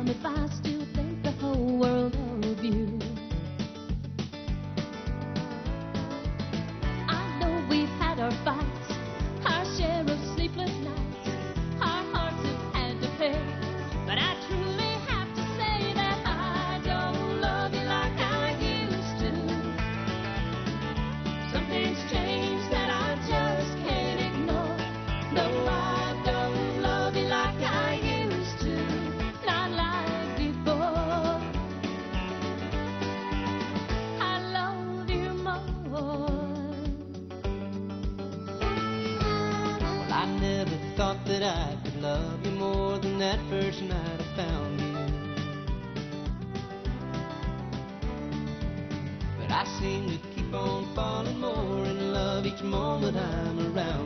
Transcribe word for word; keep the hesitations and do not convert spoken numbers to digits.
time if I still think the whole world of you. I know we've had our fights, our share of sleepless nights, our hearts have had to pay, but I truly have to say that I don't love you like I used to. Something's changed that I just can't ignore. No, I don't love you like I used to, not like before. I love you more. Well, I never thought that I could love you more than that first night I found you. But I seem to keep on falling more in love each moment I'm around